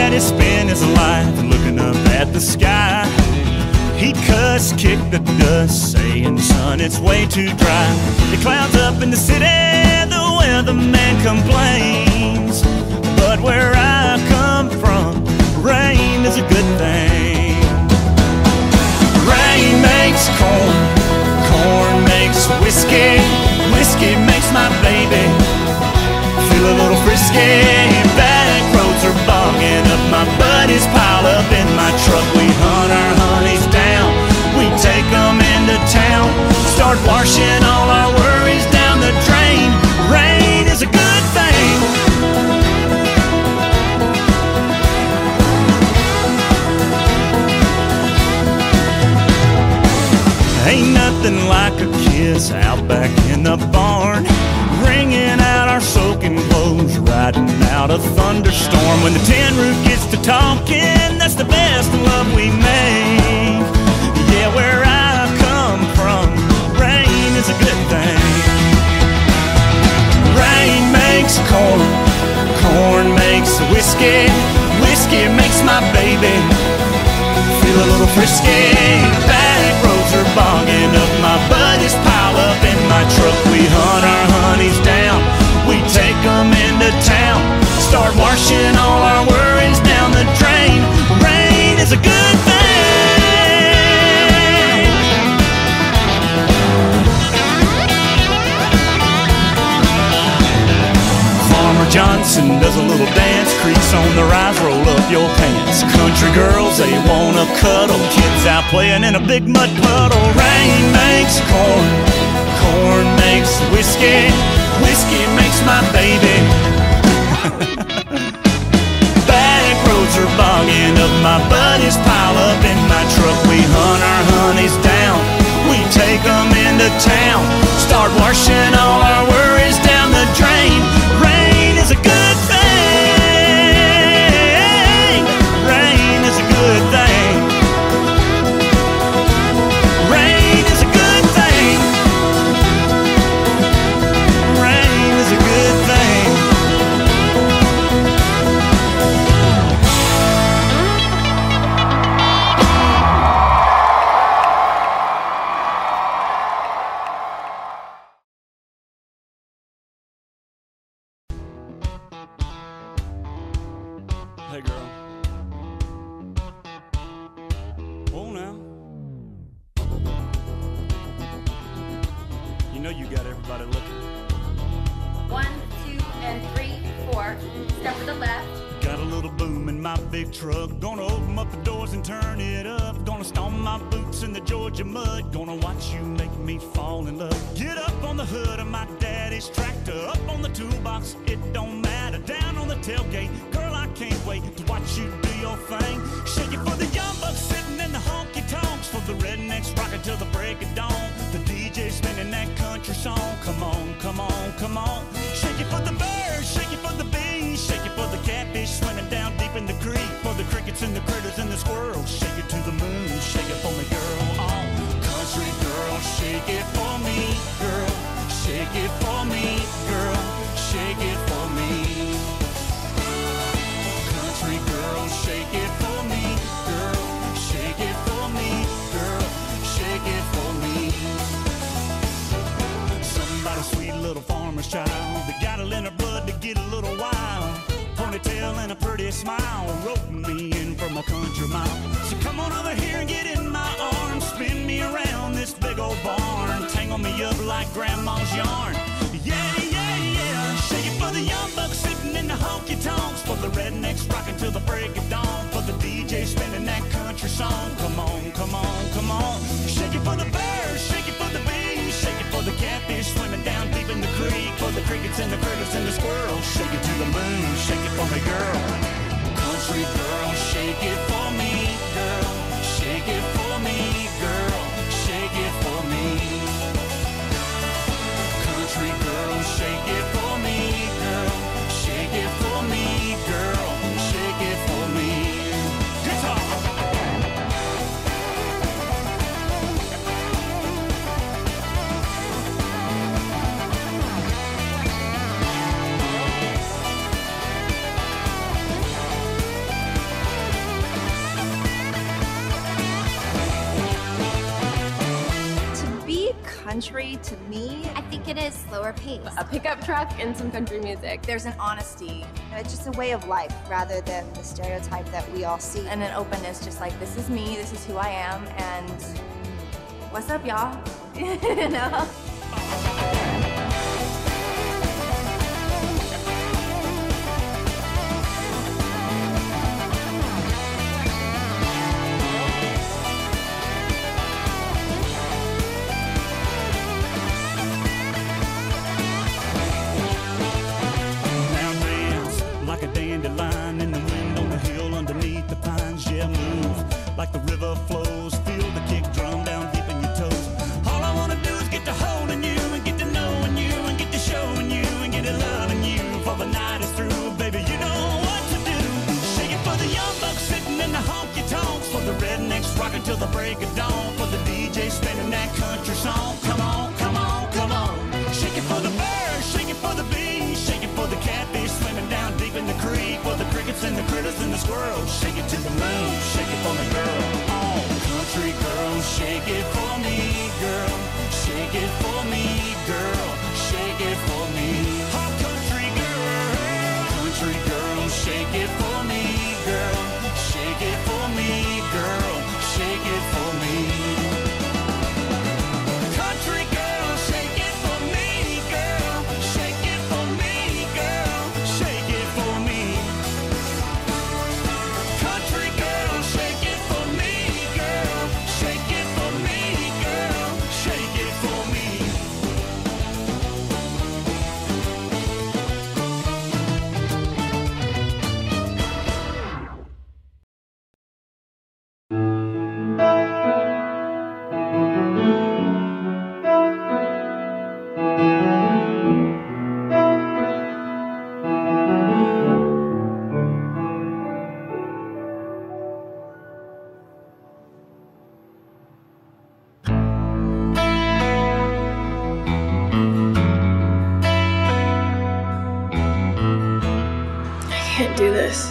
Daddy spent his life looking up at the sky. He cussed, kicked the dust, saying, son, it's way too dry. It clouds up in the city, the weatherman complains. But where I come from, rain is a good thing. Rain makes corn, corn makes whiskey, whiskey makes my baby feel a little frisky. Back roads are bogging up, my buddies pile up in my truck. We hunt our honeys down, we take them into town, start washing all our worries down the drain. Rain is a good thing. Ain't nothing like a kiss out back in the barn, wringing out our soaking clothes, riding out a thunderstorm. When the tin roof gets to talking, that's the best love we make. Yeah, where I come from, rain is a good thing. Rain makes corn, corn makes whiskey, whiskey makes my baby feel a little frisky. Back roads are bogging up, my buddies pile up in my truck. We hunt our honeys down, we take them into town, start washing all our worries down the drain. Rain is a good thing. Farmer Johnson does a little dance, creaks on the rise, roll up your pants. Country girls, they wanna cuddle, kids out playing in a big mud puddle. Rain makes corn, corn makes whiskey, whiskey makes my baby. Back roads are bogging up, my buddies pile up in my truck. We hunt our honeys down, we take them into town, start washing all our worries down the drain. Rain is a good thing. Rain is a good thing. Rain is a good thing. Rain is a good thing. Hey girl. Oh now. You know you got everybody looking. 1, 2, and 3, 4. Step to the left. Got a little boom in my big truck. Gonna open up the doors and turn it up. Gonna stomp my boots in the Georgia mud. Gonna watch you make me fall in love. Get up on the hood of my daddy's tractor. Up on the toolbox, it don't matter. Down on the tailgate, girl, I can't wait to watch you do your thing. Shake it for the young bucks sitting in the honky tonks, for the rednecks rocking till the break of dawn. The DJ spinning that country song. Come on, come on, come on. Shake it for the birds, shake it for the bees, shake it for the catfish swimming down deep in the creek, for the crickets and the critters and the squirrels. Shake it to the moon, shake it for me, girl. Oh, country girl, shake it for me, girl. Shake it for me, girl. Shake it for me. Country girl, shake it for me, girl. Shake it for me, girl. Shake it for me. Somebody sweet little farmer's child, they got it in her blood to get a little wild. Ponytail and a pretty smile, roping me in from a country mile. So come on over here and get in my arms, spin me around this big old barn, tangle me up like grandma's yarn. Yeah, yeah, yeah. Shake it for the young bucks sitting in the honky tonks, for the rednecks rocking till the break of dawn, for the DJ spinning that country song. Come on, come on, come on. Shake it for the birds, shake it for the bees, shake it for the catfish swimming down deep in the creek, for the crickets and the critters and the squirrels. Shake it to the moon, shake it for me, girl. Country girl, shake it for me, girl. Shake it for me, girl. Shake it for me. Country girl, shake it for me, girl. Shake it for me, girl. Shake it for me. Guitar. country, to me, I think it is slower pace. A pickup truck and some country music. there's an honesty. It's just a way of life rather than the stereotype that we all see. And an openness, just like, this is me, this is who I am, and what's up, y'all? You know? Like a dandelion in the wind on the hill underneath the pines. Yeah, move like the river flows. Feel the kick drum down deep in your toes. All I wanna do is get to holding you and get to knowing you and get to showing you and get to loving you. For the night is through, baby, you know what to do. Shake it for the young bucks sitting in the honky tonks. For the rednecks rocking till the break of dawn. For the DJ spinning that country song. Come on, come on, come on. Shake it for the birds, shake it for the bees, shake it for the catfish swimming down deep in the creek. For the crickets and the critters and the squirrels. Shake it to the moon, shake it for me, girl. Oh, country girl, shake it for me, girl. Shake it for me, girl. Shake it for me. Oh, country girl, shake it for me, girl. Shake it for me, girl. Shake it for me. Country girl, shake it for me, girl. Shake it for me, girl. Shake it for me. Country girl, shake it for me, girl. Shake it for me, girl. Shake it for me. I can't do this.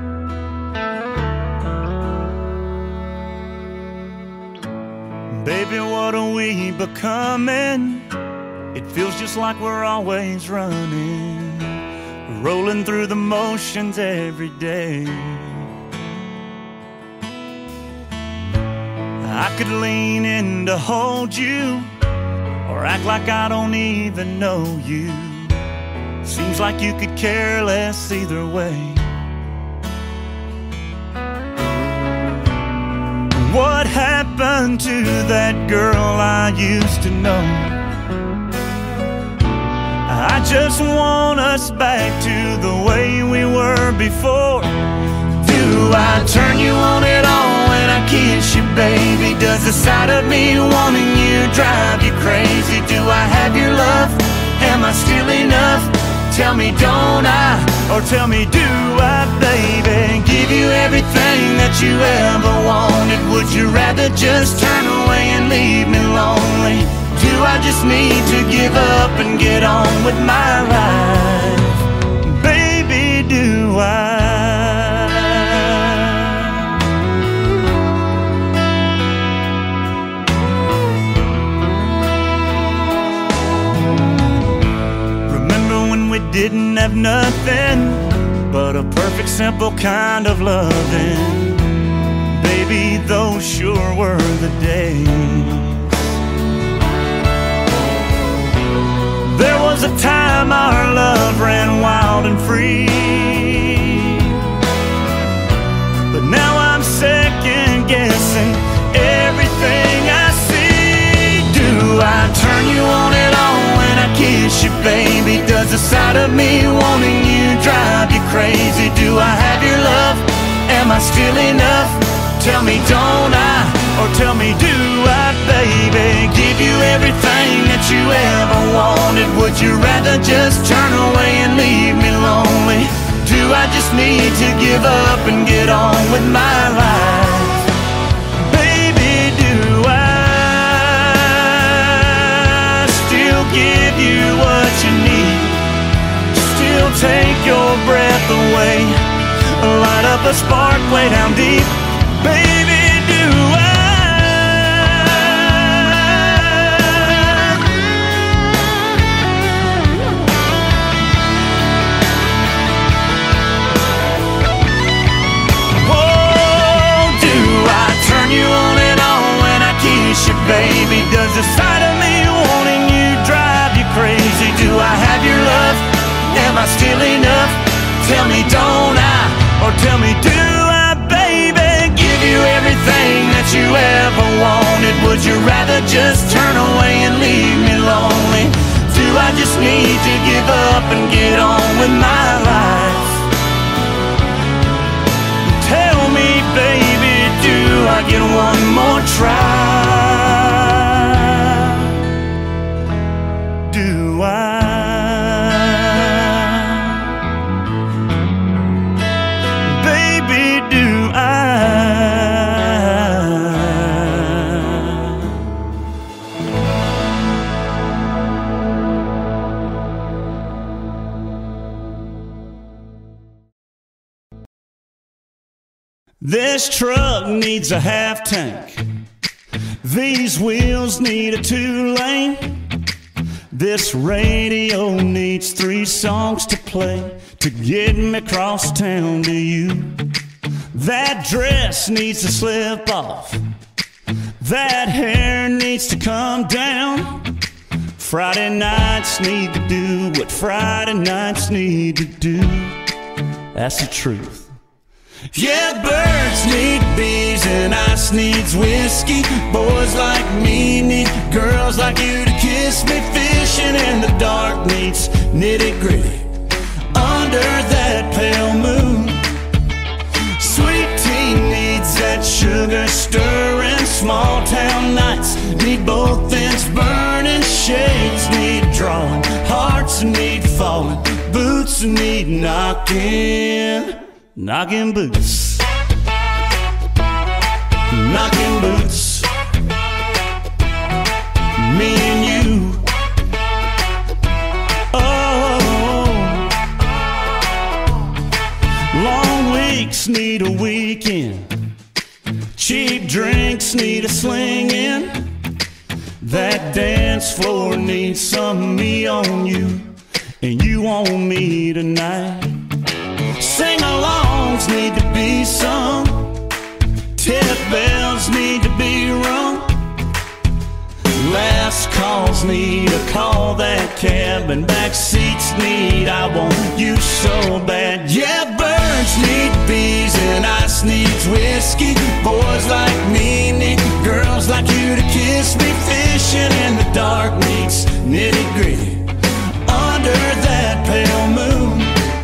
Baby, what are we becoming? It feels just like we're always running, rolling through the motions every day. I could lean in to hold you, or act like I don't even know you. Seems like you could care less either way. What happened to that girl I used to know? I just want us back to the way we were before. Do I turn you on at all when I kiss you, baby? Does the sight of me wanting you drive you crazy? Do I have your love? Am I still enough? Tell me, don't I? Or tell me, do I, baby? Give you everything that you ever wanted. Would you rather just turn away and leave me lonely? Do I just need to give up and get on with my life? Baby, do I? We didn't have nothing but a perfect, simple kind of loving. Baby, those sure were the days. There was a time our love ran wild and free, but now I'm second guessing everything I see. Do I turn you on at all when I kiss you, baby? Does the sight of me wanting you drive you crazy? Do I have your love? Am I still enough? Tell me, don't I? Or tell me, do I, baby? Give you everything that you ever wanted. Would you rather just turn away and leave me lonely? Do I just need to give up and get on with my life? Baby, do I still give you what you need? Still take your breath away, light up a spark way down deep. Baby, do I? you, baby? Does the sight of me wanting you drive you crazy? Do I have your love? Am I still enough? Tell me, don't I? Or tell me, do I, baby? Give you everything that you ever wanted. Would you rather just turn away and leave me lonely? Do I just need to give up and get on with my life? Tell me, baby, do I get one more try? Do I? Baby, do I? This truck needs a half tank. These wheels need a 2-lane. This radio needs 3 songs to play to get me across town to you. That dress needs to slip off. That hair needs to come down. Friday nights need to do what Friday nights need to do. That's the truth. Yeah, birds need bees and ice needs whiskey. Boys like me need girls like you to kiss me. Fishing in the dark needs nitty-gritty under that pale moon. Sweet tea needs that sugar stirring. Small town nights need both ends burning. Shades need drawing, hearts need falling, boots need knocking. Knocking boots, knocking boots, me and you. Oh, long weeks need a weekend. Cheap drinks need a slinging. That dance floor needs some me on you, and you on me tonight. Sing-alongs need to be sung. Tip bells need to be rung. Last calls need a call that cab, and back seats need I want you so bad. Yeah, birds need bees and ice needs whiskey. Boys like me need girls like you to kiss me. Fishing in the dark needs nitty-gritty under that pale moon.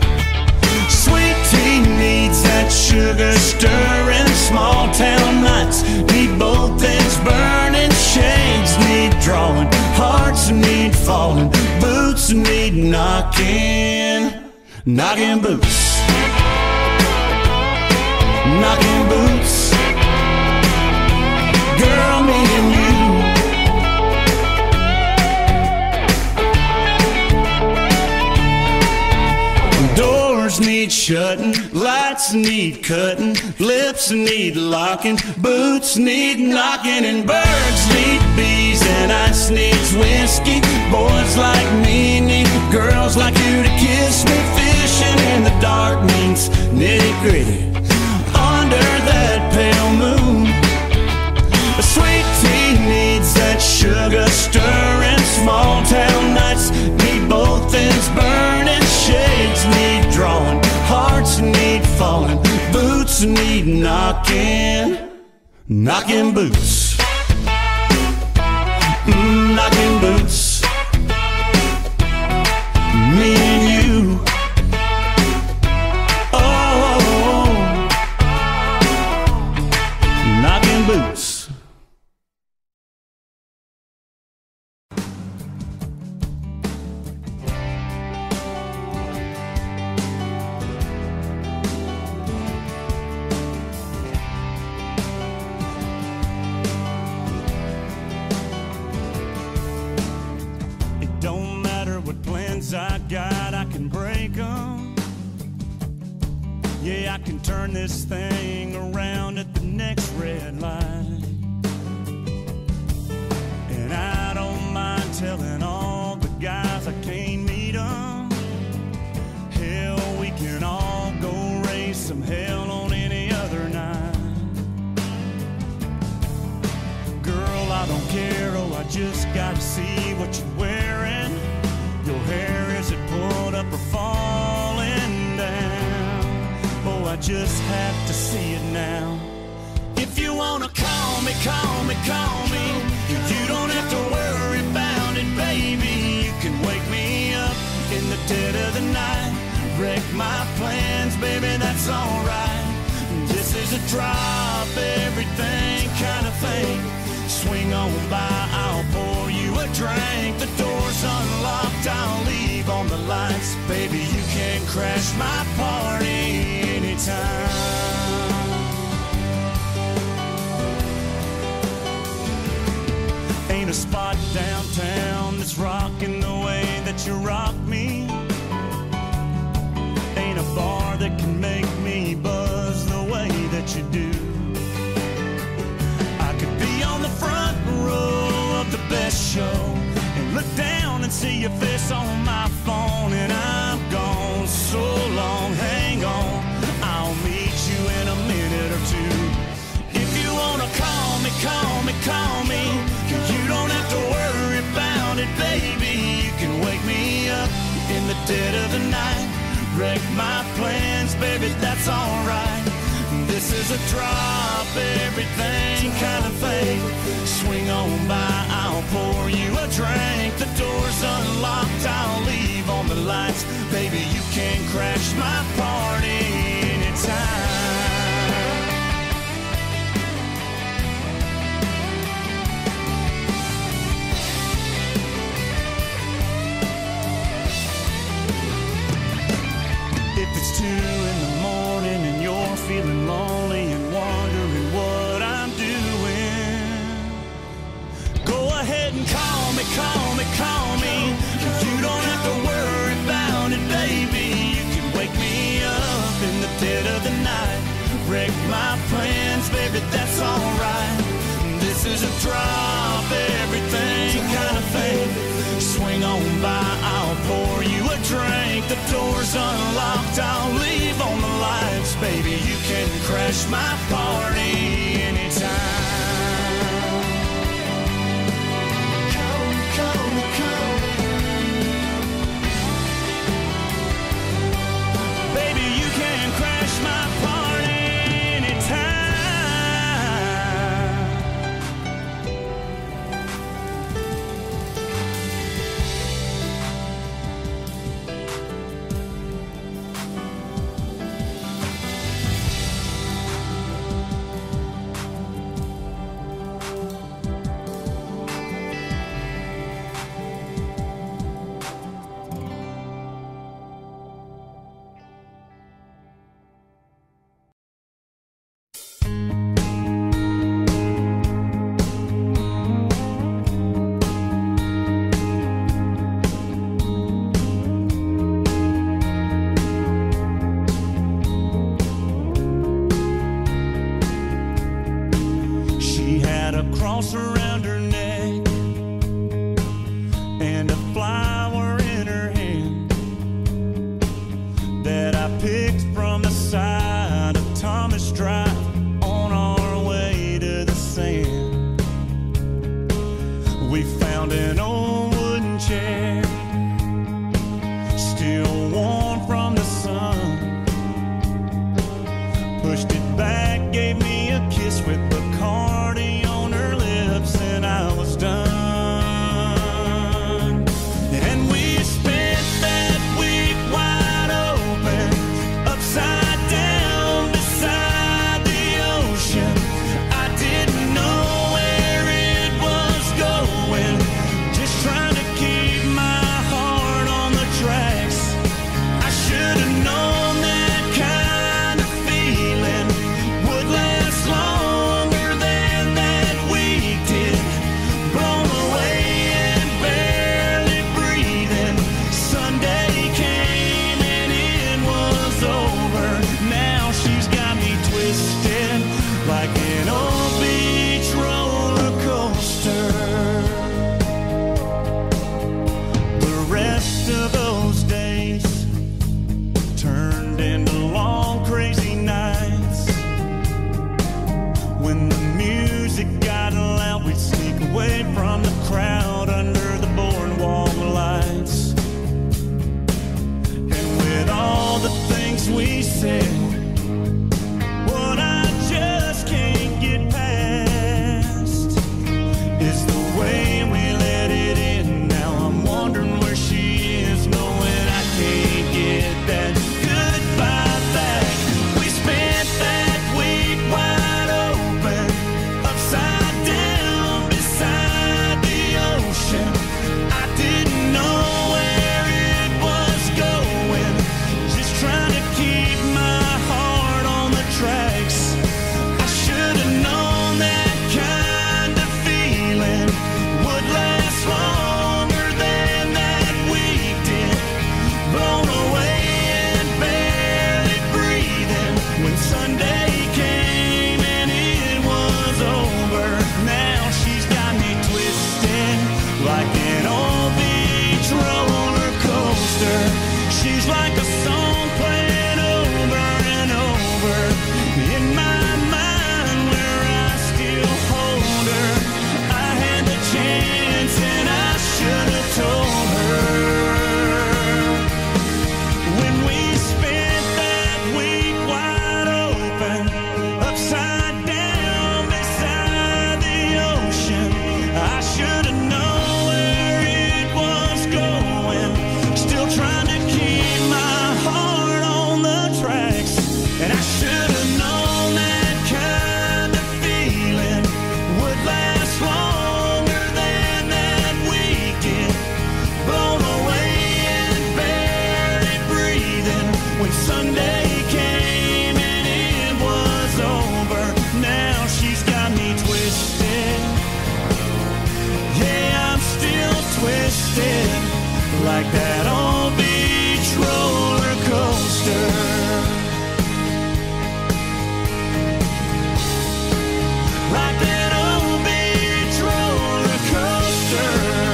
Needs that sugar stirring. Small town nights need both ends burning. Shades need drawing, hearts need falling, boots need knocking. Knocking boots, knocking boots. Girl, me and you. Doors need shutting, lights need cutting, lips need locking, boots need knocking, and birds need bees and ice needs whiskey. Boys like me need girls like you to kiss me. Fishing in the dark means nitty-gritty under that pale moon. A sweet tea needs that sugar stirring. Small town nights need both ends burning. Shades need drawing, hearts need falling, boots need knocking. Knocking boots, knocking boots, me and you. Oh, knocking boots. I got, I can break them. Yeah, I can turn this thing around at the next red light. And I don't mind telling all the guys I can't meet them. Hell, we can all go raise some hell on any other night. Girl, I don't just have to see it now. If you wanna call me, call me, call me. You don't have to worry about it, baby. You can wake me up in the dead of the night. Wreck my plans, baby, that's alright. This is a drop everything kind of thing. Swing on by, I'll pour you a drink. The door's unlocked, I'll leave on the lights. Baby, you can crash my party anytime. Ain't a spot downtown that's rocking the way that you rock me. Ain't a bar that can make me buzz the way that you do. I could be on the front row of the best show and look down and see your face on my phone, and I'm gone so long, hang on, I'll meet you in a minute or two. If you wanna call me, call me, call me. You don't have to worry about it, baby. You can wake me up in the dead of the night. Wreck my plans, baby, that's alright. This is a drop everything kind of thing. Swing on by, I'll pour you a drink. The door's unlocked, I'll leave on the lights. Baby, you can crash my party anytime. If it's 2 in the morning and you're feeling lonely and wondering what I'm doing, go ahead and call me, call me, call me. You don't have to worry about it, baby. You can wake me up in the dead of the night. Wreck my plans, baby, that's alright. This is a drop everything kind of thing. Swing on by, I'll pour you a drink. The door's unlocked, I'll leave on the lights. Baby, you can crash my party anytime. Call me, call me, call me. Baby, you can crash my party anytime. Cross around her neck and a flower in her hand that I picked from the side of Thomas Drive on our way to the sand. We found an old wooden chair, still warm from the sun. Pushed it back, gave me a kiss with Bacardi on her lips, and I was done. And we spent that week wide open, upside down beside the ocean. I didn't know where it was going, just trying to keep my heart on the tracks. I should have known that kind of feeling would last longer than that week did. Blown away and barely breathing. Sunday came and it was over. Now she's got me twisted like an old beach roller coaster. The rest of those days turned into long crazy nights. When the music got loud, we'd sneak away from the crowd under the boardwalk lights. And with all the things we said, And I should have known that kind of feeling would last longer than that weekend. Blown away and barely breathing when Sunday came and it was over. Now she's got me twisted. Yeah, I'm still twisted like that old beach roller coaster. Like that old beach roller coaster.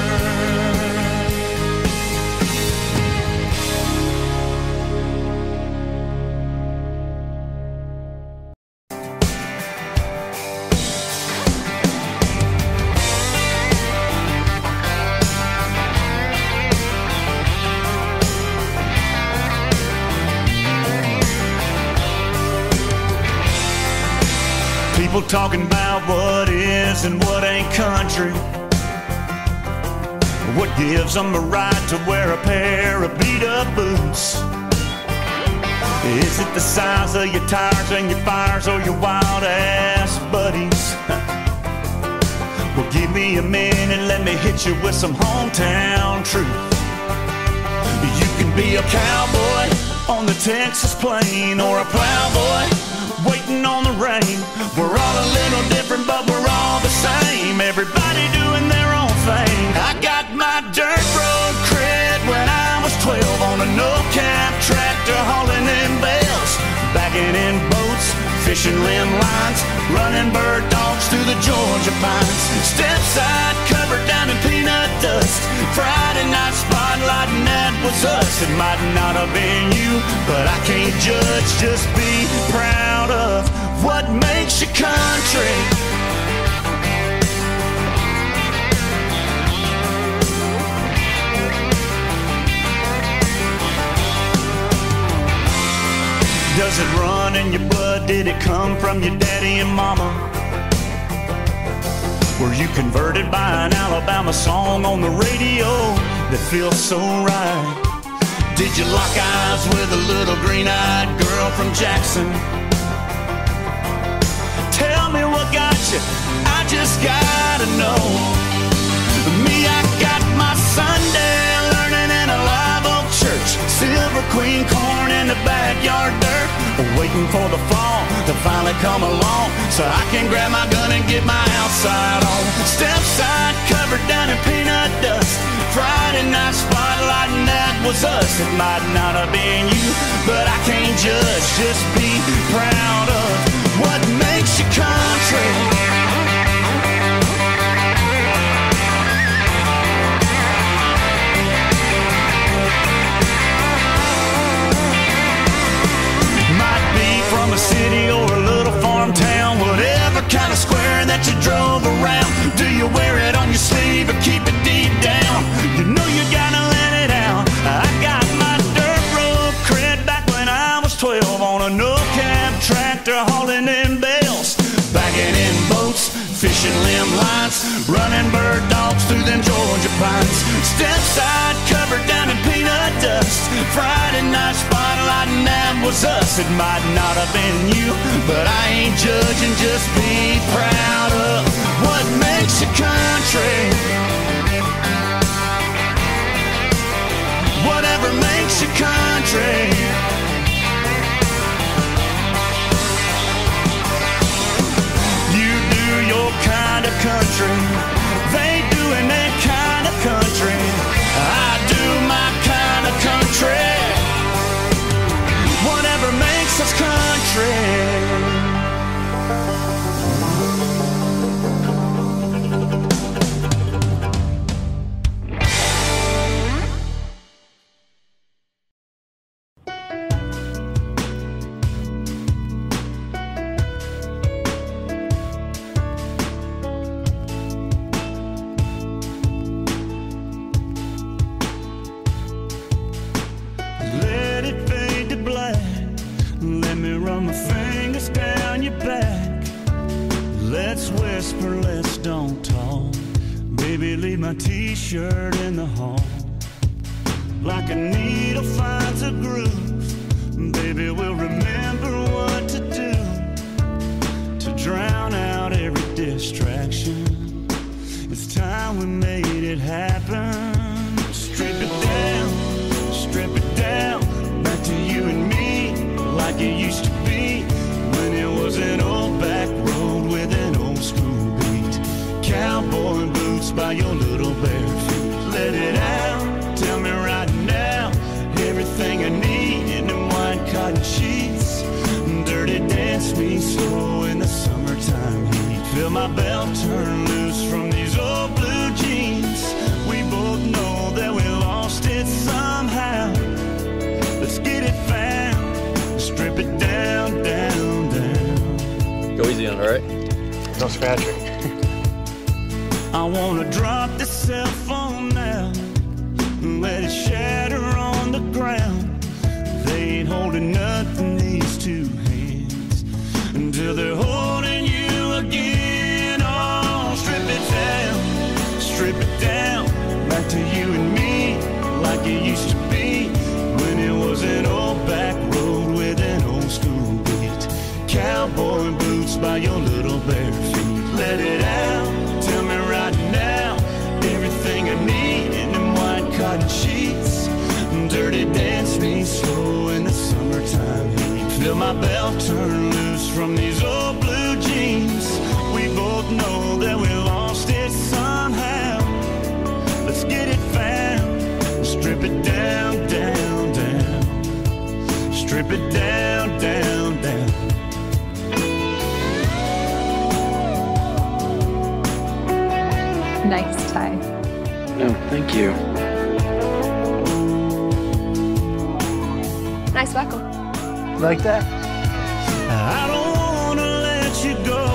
People talking about what is and what ain't country. What gives them a right to wear a pair of beat-up boots? Is it the size of your tires and your fires or your wild-ass buddies? Well, give me a minute, let me hit you with some hometown truth. You can be a cowboy on the Texas plain or a plowboy waiting on the rain. We're all a little different, but we're all the same. Everybody doing their own thing. I got my dirt road cred when I was 12 on a no-cap tractor hauling in bales, backing in boats, fishing limb lines, running bird dogs through the Georgia pines. Step side covered down in peanut dust. Friday night spotlight and that was us. It might not have been you, but I can't judge, just be proud of what makes you country. Does it run in your blood? Did it come from your daddy and mama? Were you converted by an Alabama song on the radio that feels so right? Did you lock eyes with a little green-eyed girl from Jackson? Tell me what got you, I just gotta know. Me, I got my Sunday learning in a live oak church, Silver Queen corn in the backyard dirt, waiting for the fall to finally come along so I can grab my gun and get my outside on. Step side covered down in peanut dust. Friday night spotlight and that was us. It might not have been you, but I can't judge, just be proud of what makes you country. From a city or a little farm town, whatever kind of square that you drove around. Do you wear it on your sleeve or keep it deep down? You know you gotta let it out. I got my dirt road cred back when I was 12 on a no-cab tractor hauling in bales, backing in boats, fishing limb lines, running bird dogs through them Georgia pines. Step side covered down in peanut dust. Friday night spotlight and that was us. It might not have been you, but I ain't judging, just be proud of what makes you country. Whatever makes you country. You do your kind of country, they doing their kind of country. I do my kind of country. Whatever makes us country. Let's whisper, let's don't talk. Baby, leave my t-shirt in the hall. Like a needle finds a groove, baby, we'll remember what like it used to be when it was an old back road with an old school beat. Cowboy boots by your little bare feet. Let it out, tell me right now, everything I need in them white cotton sheets. Dirty dance me slow in the summertime heat. Feel my belt turn loose from these old blue jeans. We both know that we lost it somehow. Let's get it found, strip it down, down, down. Go easy on it, alright? No scratching. I wanna drop the cell phone now and let it shatter on the ground. They ain't holding nothing, these two hands, until they're holding you again. Oh, strip it down, back to you and me, like it used to be when it was an old back road with an old school beat. Cowboy boots by your little bare feet. Let it out, tell me right now, everything I need in them white cotton sheets. Dirty dance me slow in the summertime heat. Feel my belt turn loose from these old blue jeans. We both know that we lost it somehow. Let's get it found, strip it down, down, down. Strip it down, down, down. Nice tie. No, thank you. Nice buckle. Like that? I don't wanna let you go,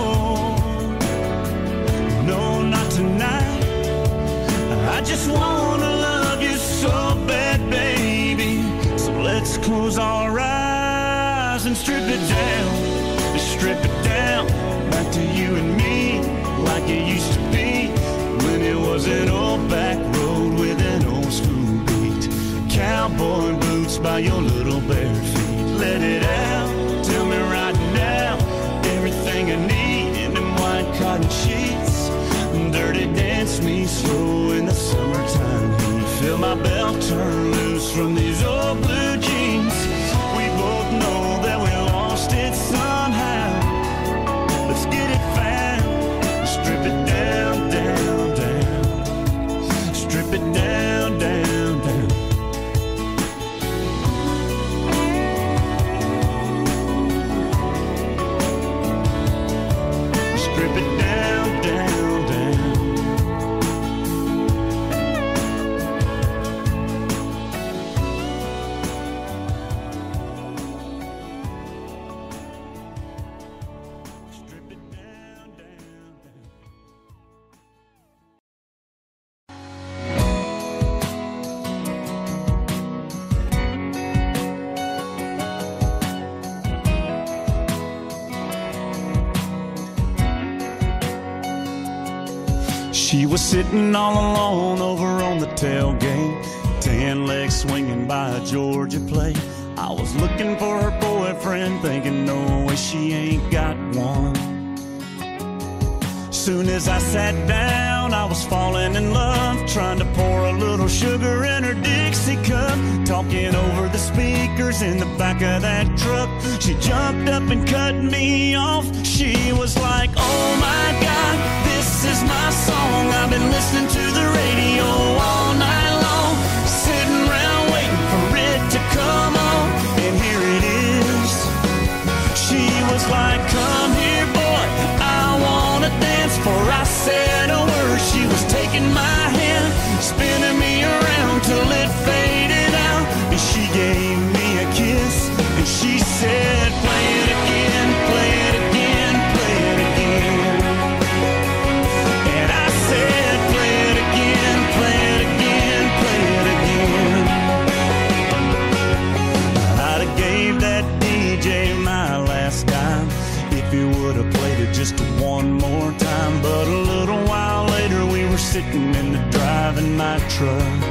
no, not tonight. I just wanna love you so bad, baby. So let's close our eyes and strip it down, back to you and me, like it used to be when it was an old back road with an old school beat. Cowboy boots by your little bare feet. Let it out, tell me right now, everything I need in them white cotton sheets. Dirty dance me slow in the summertime heat. Feel my belt turn loose from these old blue jeans. We both know that we lost it somehow. Let's get it found, strip it down, down, down. Strip it down, down, down. Strip it down, down, down. Strip it down, down, down. She was sitting all alone over on the tailgate, tan legs swinging by a Georgia plate. I was looking for her boyfriend, thinking no way she ain't got one. Soon as I sat down, I was falling in love, trying to pour a little sugar in her Dixie cup, talking over the speakers in the back of that truck. She jumped up and cut me off. She was like, oh my God, this is my song. I've been listening to the radio all night long, sitting around waiting for it to come on, and here it is. She was like, come here boy, I wanna dance. Before I said a word, she was taking my hand, spinning me around till it faded out, and she gave me a kiss, and she said, play it again, play it again, play it again. And I said, play it again, play it again, play it again. I'd have gave that DJ my last dime if he would have played it just one more time. But a little while later we were sitting in the driving my truck.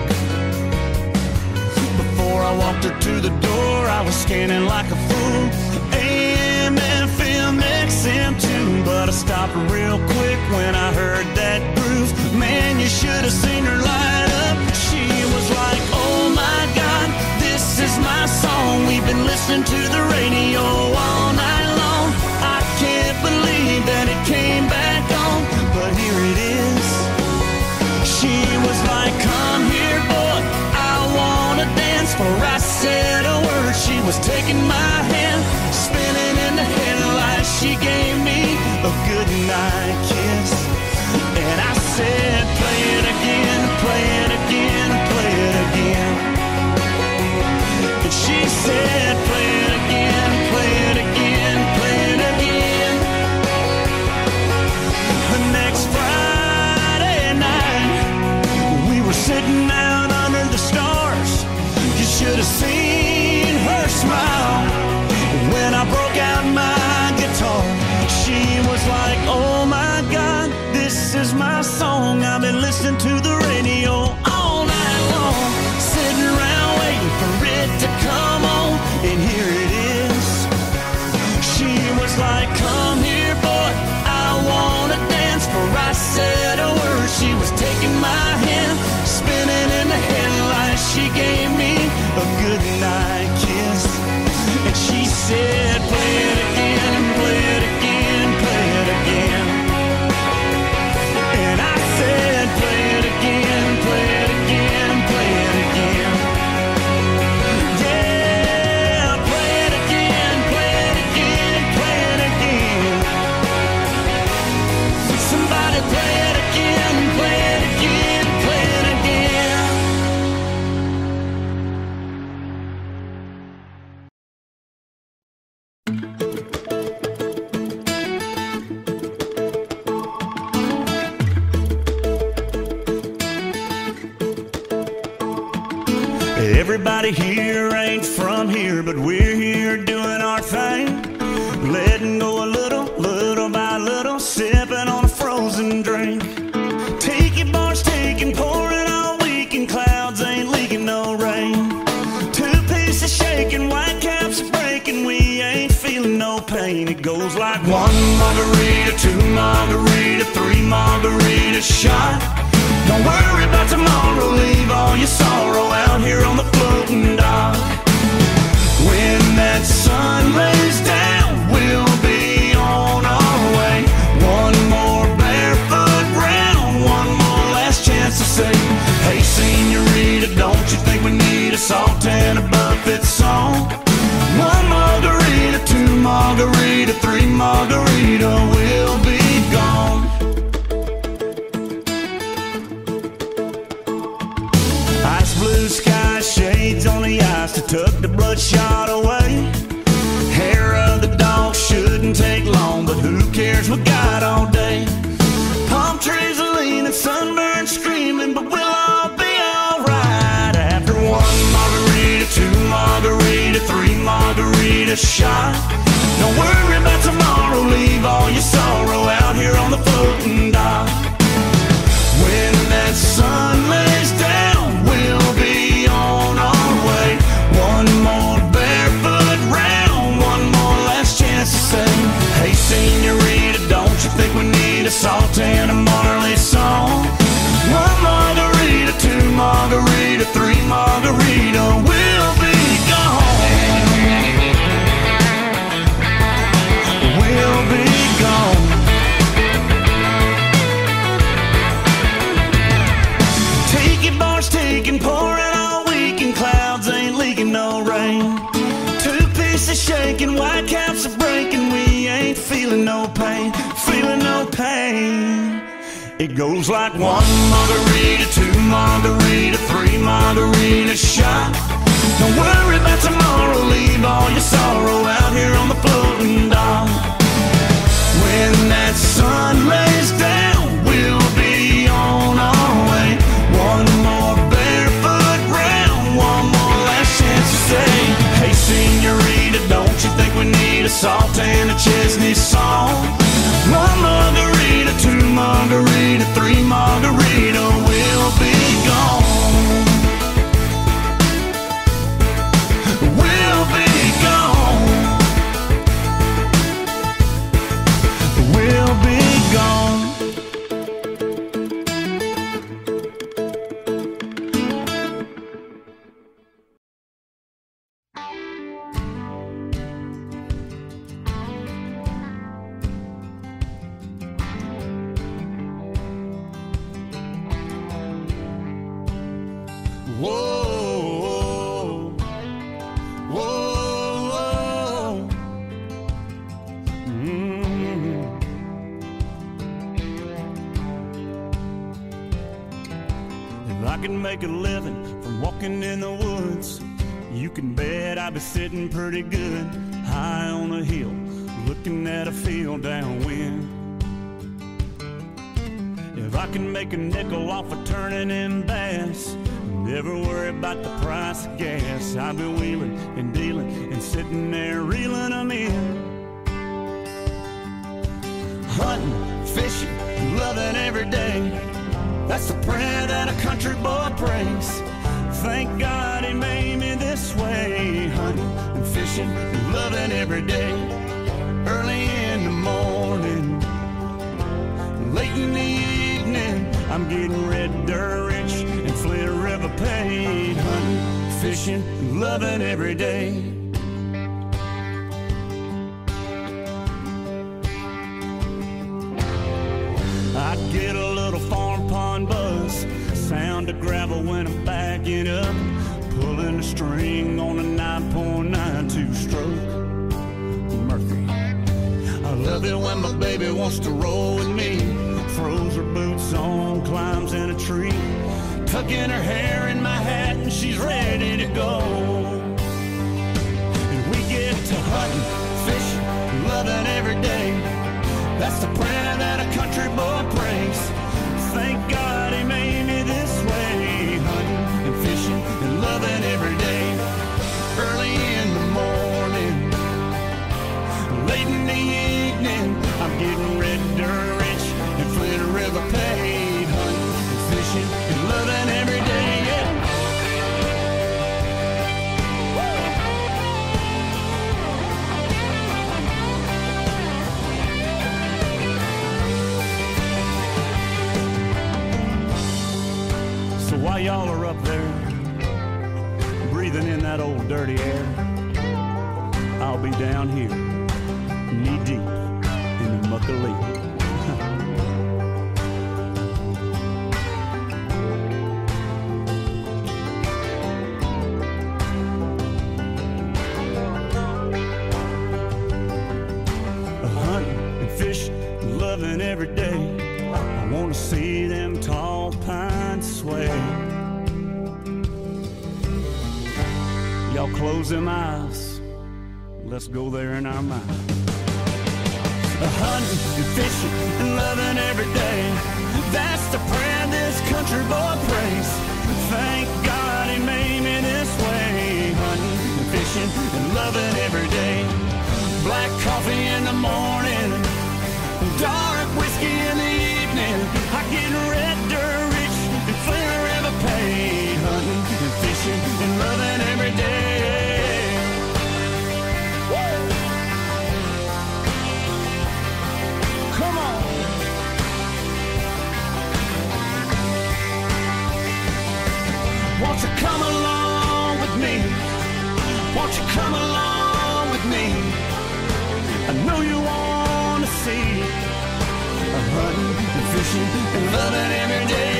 Before I walked her to the door, I was scanning like a fool, AM, FM, XM too. But I stopped real quick when I heard that groove. Man, you should have seen her light up. She was like, oh my God, this is my song. We've been listening to the radio Everybody here ain't from here, but we're here doing our thing. Letting go a little, little by little, sipping on a frozen drink. Tiki bars taking, pouring all weekend, clouds ain't leaking no rain. Two pieces shaking, white caps are breaking, we ain't feeling no pain. It goes like one margarita, two margarita, three margarita shot. Don't worry about tomorrow, leave all your sorrow out here on the floating dock. When that sun lays down, we'll be on our way. One more barefoot round, one more last chance to say, hey senorita, don't you think we need a salt and a buffet song? One margarita, two margarita, three margarita, we'll be gone. Ice blue sky, shades on the ice to tuck the bloodshot away. Hair of the dog shouldn't take long, but who cares, we got all day. Palm trees are leaning, sunburned screaming, but we'll all be alright. After one margarita, two margarita, three margarita shot. Don't worry about tomorrow, leave all your sorrow out here on the floating dock. When that sun lays down, we'll be on our way. One more barefoot round, one more last chance to say, hey senorita, don't you think we need a salt and a Marley song? One margarita, two margarita, three margarita, we'll be gone. We'll be gone. Tiki bars taking, pouring all weekend, clouds ain't leaking no rain. Two pieces shaking, white caps are breaking, we ain't feeling no pain, feeling no pain. It goes like one margarita, two margarita, three margarita shot. Don't worry about tomorrow, leave all your sorrow out here on the floating dock. When that sun lays down, we'll be on our way. One more barefoot round, one more last chance to say, hey senorita, don't you think we need a salt and a Chesney song? One margarita, two margarita, three margarita, we'll be gone. We'll be gone. We'll be gone. Whoa, whoa, whoa. If I can make a living from walking in the woods, you can bet I'd be sitting pretty good, high on a hill, looking at a field downwind. If I can make a nickel off of turning in bass, never worry about the price of gas, I'll be wheeling and dealing and sitting there reeling them in. Hunting, fishing, loving every day, that's the prayer that a country boy prays. Thank God he made me this way. Hunting and fishing and loving every day. Early in the morning, late in the evening, I'm getting red dirt rich and Flint River paid. Hunting, fishing, and loving every day. I get a little farm pond buzz, sound of gravel when I'm backing up, pulling a string on a 9.92 stroke Murphy. I love it when my baby wants to roll with me, throws her boots on, climbs in a tree, tucking her hair in my hat and she's ready to go. And we get to hunting, fishing, loving every day, that's the prayer that a country boy prays. Thank God he made me this way. Hunting and fishing and loving every day. late in the evening. I'm getting red dirt rich and Flint River paid, hunting and fishing and loving every day. Yeah. So while y'all are up there breathing in that old dirty air, I'll be down here, knee deep in the muck of Lee. Hunting and fishing, loving every day. I wanna see them tall pines sway. Y'all close them eyes, let's go there in our mind. Hunting and fishing and loving every day, that's the prayer this country boy prays. Thank God he made me this way. Hunting and fishing and loving every day. Black coffee in the morning, dark whiskey in the evening. I get red dirt rich and Flint River paid. Hunting and fishing and loving every day. Woo! Come on. Won't you come along with me? Won't you come along with me? I know you want to see hunting and fishing and loving every day.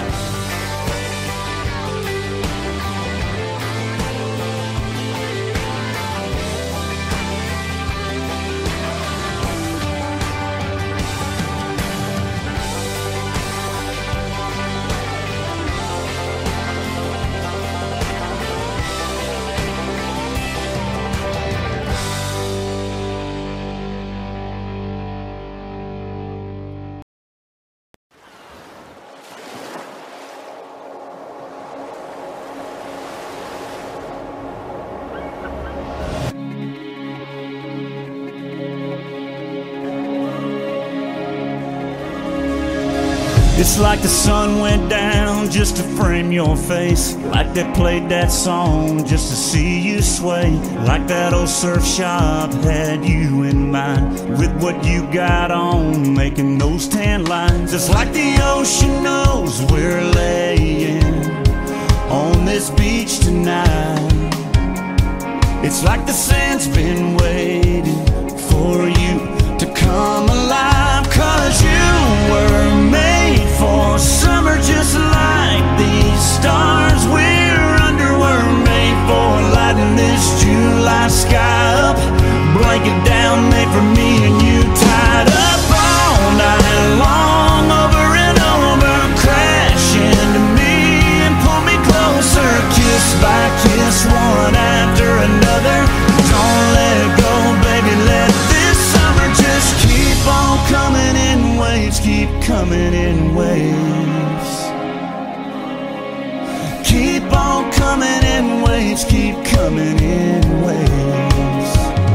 It's like the sun went down just to frame your face, like they played that song just to see you sway, like that old surf shop had you in mind, with what you got on, making those tan lines. It's like the ocean knows we're laying on this beach tonight. It's like the sand's been waiting for you to come alive, 'cause you were made for summer just like these stars we're under were made for lighting this July sky up. Blanket down made for me and you, tied up all night long, over and over. Crash into me and pull me closer, kiss by kiss, one after another. Don't let go, baby, let this summer just keep on coming in waves, keep coming in waves. Keep on coming in waves, keep coming in waves.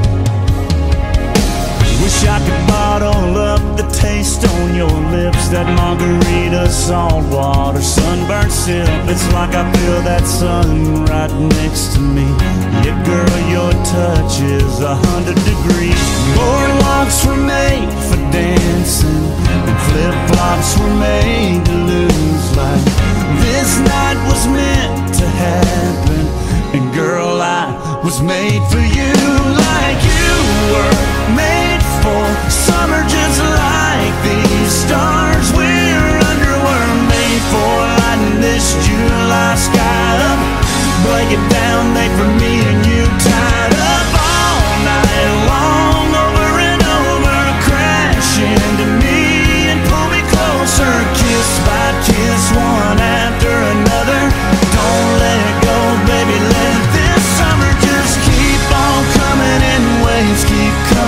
Wish I could bottle up the taste on your lips, that margarita, salt water, sunburnt sip. It's like I feel that sun right next to me. Yeah, girl, your touch is 100 degrees. Boardwalks were made for dancing, and flip-flops were made to lose life. This night was meant to happen, and girl, I was made for you, like you were made for summer just like these stars we're under were made for lighting this July sky up. Blanket down made for me and you, tied up all night long, over and over. Crash into me and pull me closer, kiss by kiss, one after another. Don't let go, baby, let this summer just keep on coming in waves, keep coming.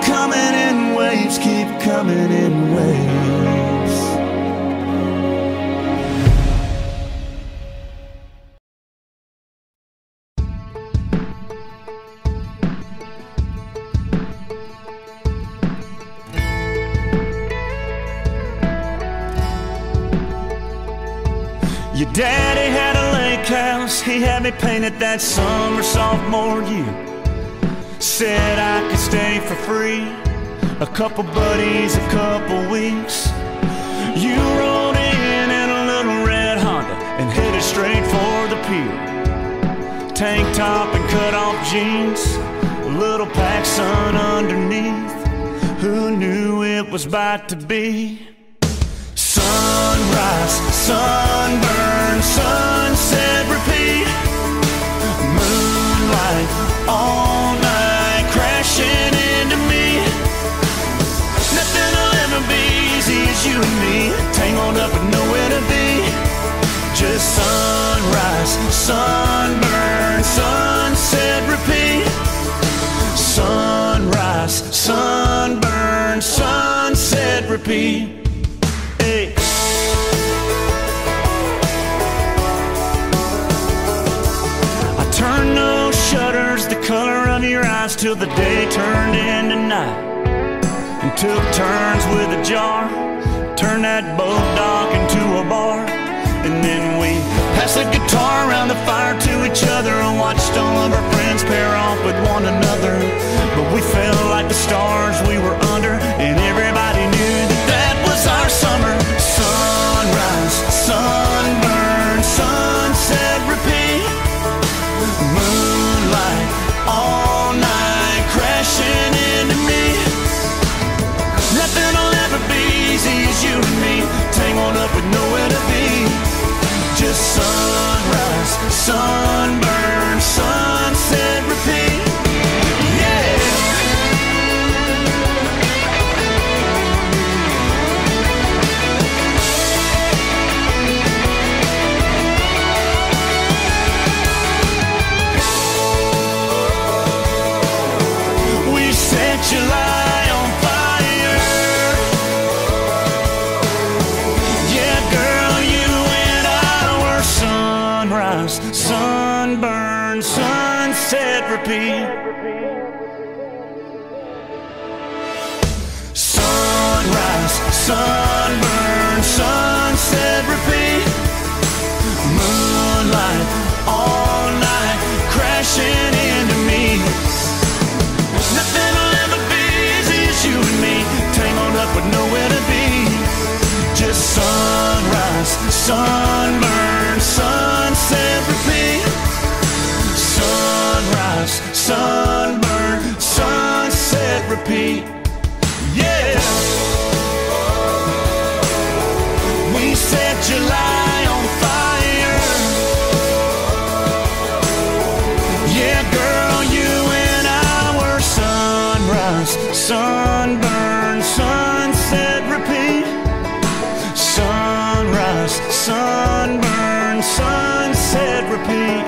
coming in waves, keep coming in waves. Your daddy had a lake house, he had me painted that summer sophomore year. Said I could stay for free, a couple buddies, a couple weeks. You rode in a little red Honda and headed straight for the pier. Tank top and cut off jeans, a little PacSun underneath. Who knew it was about to be sunrise, sunburn, sunset, repeat. Moonlight all night crashing into me. Nothing will ever be easy as you and me, tangled up with nowhere to be. Just sunrise, sunburn, sunset, repeat. Sunrise, sunburn, sunset, repeat. Hey. I turned those shutters the color of your eyes till the day turned into night, and took turns with a jar, turned that boat dock into a bar. And then we passed the guitar around the fire to each other and watched all of our friends pair off with one another. But we felt like the stars we were under, and everybody knew that that was our summer. Sunrise, sunburn, sunset, repeat. Moonlight all night crashing into me. Nothing will ever be easy as you and me, tangled up with nowhere to be. Just sunrise, sunburn, sunset, repeat. Yeah. We set July on fire. Yeah, girl, you and I were sunrise, sunburn, sunset, repeat. Sunrise, sunburn, sunset, repeat. Moonlight all night crashing into me. Nothing will ever be easy as you and me, tangled up with nowhere to be. Just sunrise, sunburn, sunset, repeat. Sunrise, sunburn, sunset, repeat. Yeah. We set July on fire. Yeah, girl, you and I were sunrise, sunburn, sunset, repeat. Sunrise, sunburn, sunset, repeat.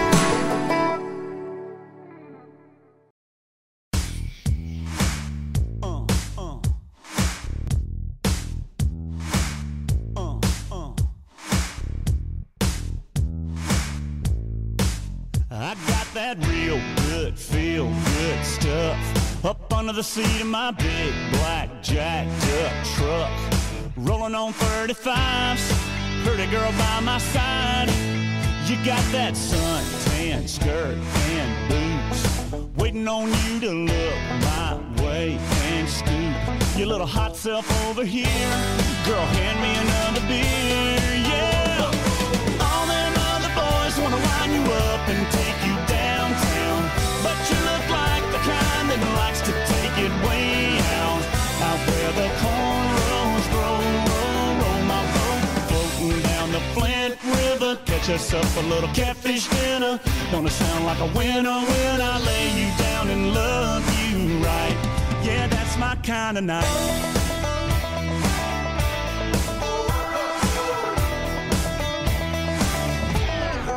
I got that real good, feel good stuff up under the seat of my big black jacked up truck. Rolling on 35s, pretty girl by my side. You got that suntan skirt and boots, waiting on you to look my way and scoop your little hot self over here. Girl, hand me another beer, yeah. All them other boys wanna line you up and take you downtown, but you look like the kind that likes to take it way out where the cornrows roll, roll my boat, floating down the Flint River. Catch us up a little catfish dinner. Gonna sound like a winner when I lay you down and love you right. Yeah, that's my kind of night.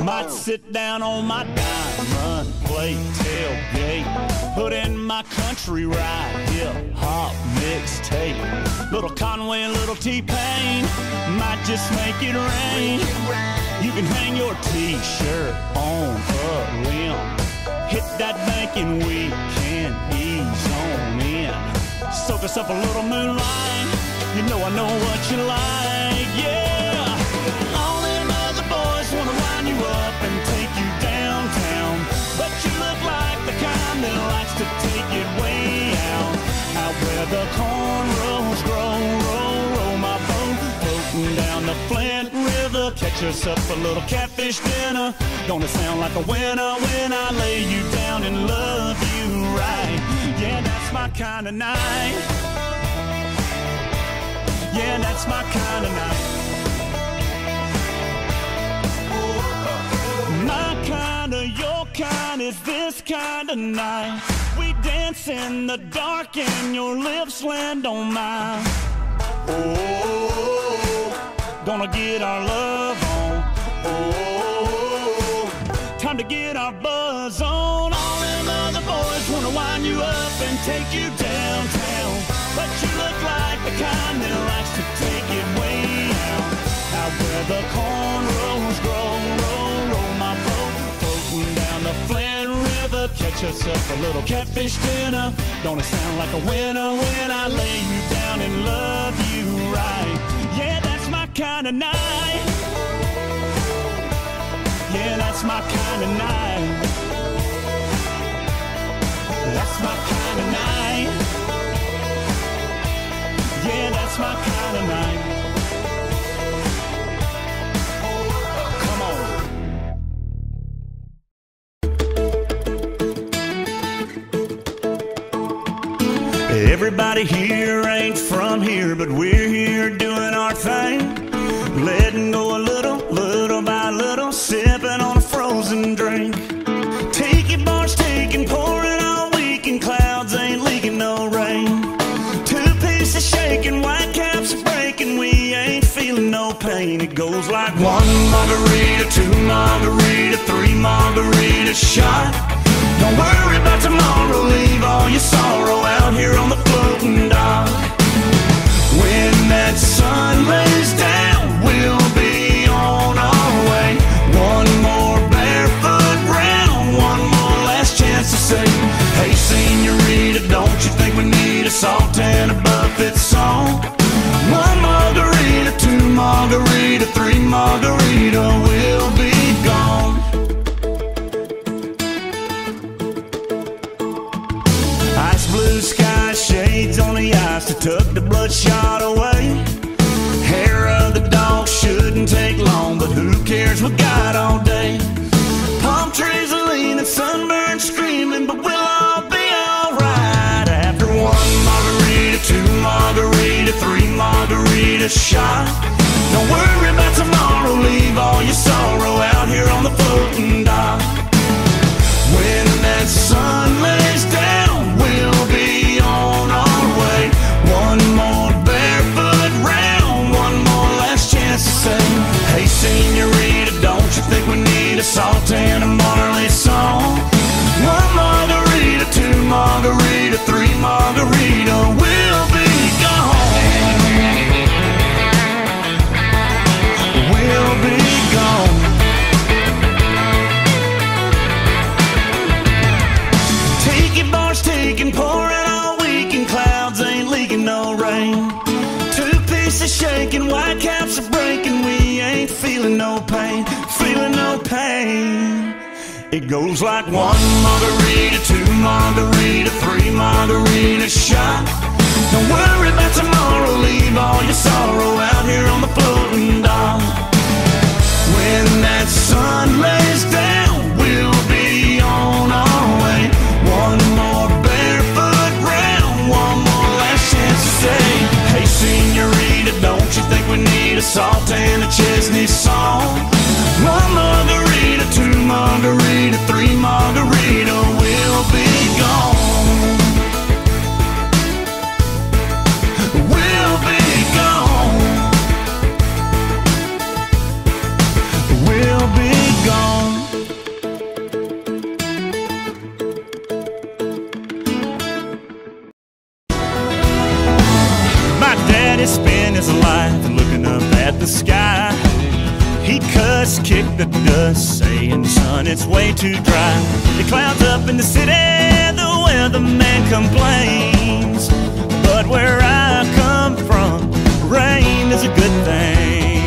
Might sit down on my diamond, play tailgate, put in my country ride, hip-hop mixtape. Little Conway, little T-Pain, might just make it rain. You can hang your t-shirt on a limb, hit that bank and we can ease on in. Soak us up a little moonlight, you know I know what you like, yeah. All them other boys wanna line you up and take you downtown, but you look like the kind that likes to take it way out where the cornrows grow. Roll my boat, floating down the Flint River, catch us up a little catfish dinner. Gonna sound like a winner when I lay you down and love you right. Yeah, that's my kind of night. Yeah, that's my kind of night. My kind of, your kind is this kind of night. We dance in the dark and your lips land on mine. Oh, gonna get our love on. Oh, time to get our buzz on. All them other boys wanna wind you up and take you downtown, but you look like the kind that likes to take it way out where the cornrows grow. Roll my boat, floating down the Flint River, catch us up a little catfish dinner. Gonna sound like a winner when I lay you down and love you right. Yeah, that's my kind of night. Yeah, that's my kind of night. That's my kind of night. Yeah, that's my kind of night. Come on. Everybody here ain't from here, but we're here doing our thing. Letting go a little, little by little, sipping on a frozen drink. Tiki bars taking, pouring all week, and clouds ain't leaking no rain. Two pieces shaking, white caps are breaking, we ain't feeling no pain. It goes like one margarita, two margarita, three margarita shot. Don't worry about tomorrow, leave all your sorrow out here on the floating dock. When that sun lays down, we'll be on our way. One more barefoot round, one more last chance to say, hey senorita, don't you think we need a salt and a buffet song? One margarita, two margarita, three margarita, we'll be gone. Ice blue sky, shades on the ice to tuck the bloodshot away. Hair of the dog shouldn't take long, but who cares, we got all day. Palm trees are leaning, sunburned screaming, but we'll all be alright. After one margarita, two margarita, three margarita shot. Don't worry about tomorrow, leave all your sorrow out here on the floating dock. When that sun lays down, we'll be on our way. One more barefoot round, one more last chance to say, hey senorita, don't you think we need a salt and a Marley song? One margarita, two margarita, three margarita, we'll be gone. We'll be gone. Taking, pouring all week, and clouds ain't leaking no rain. Two pieces shaking, white caps are breaking, we ain't feeling no pain, feeling no pain. It goes like one margarita, two margarita, three margarita shot. Don't worry about tomorrow, leave all your sorrow out here on the floating dock. When that sun lays down, we'll be on our way. One more barefoot round, one more last chance to say, hey senorita, don't you think we need a salt and a Chesney song? One margarita, two margarita, three margarita, we'll be gone. We'll be gone. We'll be gone. the sky. He cussed, kicked the dust, saying, son, it's way too dry. The clouds up in the city, the weatherman complains. But where I come from, rain is a good thing.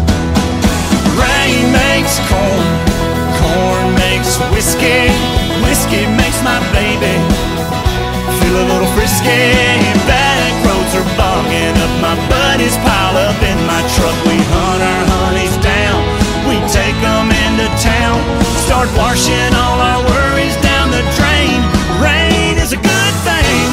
Rain makes corn, corn makes whiskey, whiskey makes my baby feel a little frisky. Back roads are bogging up, my buddies pile up in my truck. We hunt our honeys down, we take them into town, start washing all our worries down the drain. Rain is a good thing.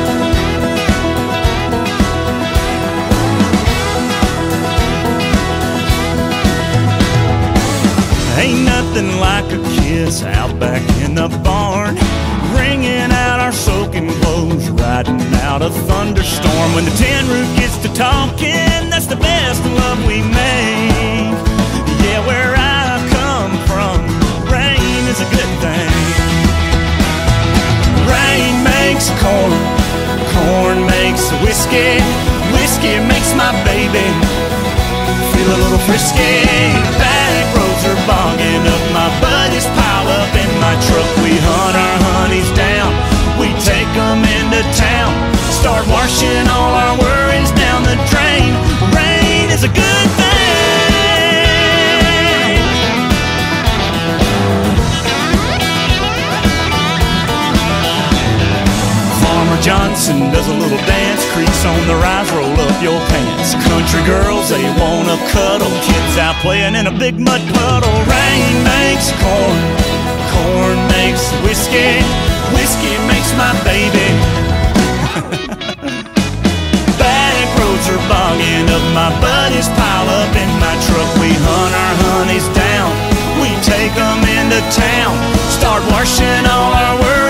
Ain't nothing like a kiss out back in the barn, wringing out our soaking clothes, riding out a thunderstorm. When the tin roof gets to talking, that's the best love we make. Yeah, where I come from, rain is a good thing. Rain makes corn, corn makes whiskey, whiskey makes my baby feel a little frisky. Back roads are bogging up, my buddies pile up in my truck. We hunt our honeys down, we take them into town, start washing all our worries down the drain. Rain is a good thing. Farmer Johnson does a little dance, creaks on the rise, roll up your pants. Country girls, they wanna cuddle, kids out playing in a big mud puddle. Rain makes corn, corn makes whiskey, whiskey makes my baby. Back roads are bogging up, my buddies pile up in my truck. We hunt our honeys down, we take them into town, start washing all our worries